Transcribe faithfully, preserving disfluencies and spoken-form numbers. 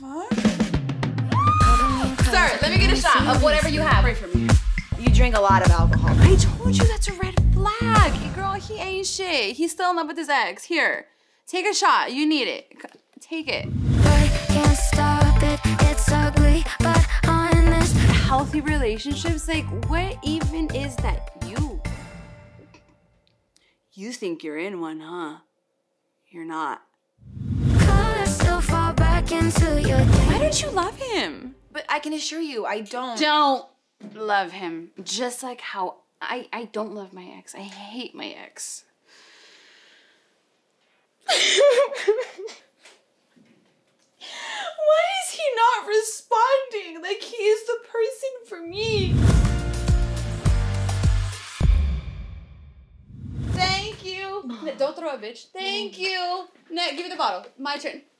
fuck? Sir, let me get a shot of whatever you have. Pray for me. You drink a lot of alcohol. I told you that's a red flag. Girl, he ain't shit. He's still in love with his ex. Here, take a shot. You need it. Take it. I can't stop it. It's ugly, but honest. Healthy relationships, like what even is that? You. You think you're in one, huh? You're not. Still fall back into your day. Why don't you love him? But I can assure you, I don't. Don't love him. Just like how I, I don't love my ex. I hate my ex. Why is he not responding? Like he is the person for me. Thank you. Don't throw a bitch. Thank you. No, give me the bottle. My turn.